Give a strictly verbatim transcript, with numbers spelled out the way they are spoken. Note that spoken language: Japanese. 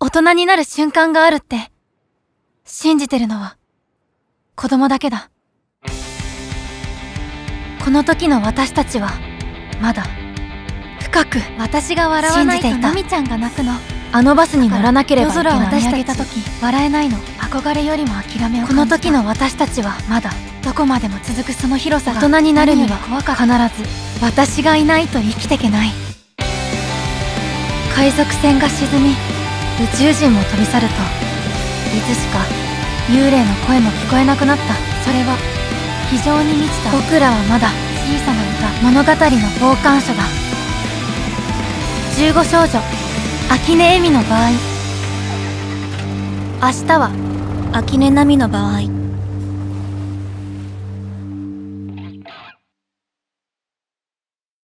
大人になる瞬間があるって信じてるのは子供だけだ。この時の私たちはまだ深く私が笑わないとナミちゃんが泣くの。あのバスに乗らなければいけない。夜空を見上げた時笑えないの。憧れよりも諦めを感じた。この時の私たちはまだどこまでも続くその広さが大人になるには必ず私がいないと生きてけない。海賊船が沈み宇宙人も飛び去るといつしか幽霊の声も聞こえなくなった。それは非常に満ちた。僕らはまだ小さな歌物語の傍観者だ。十五少女秋音恵美の場合、明日は秋音奈美の場合。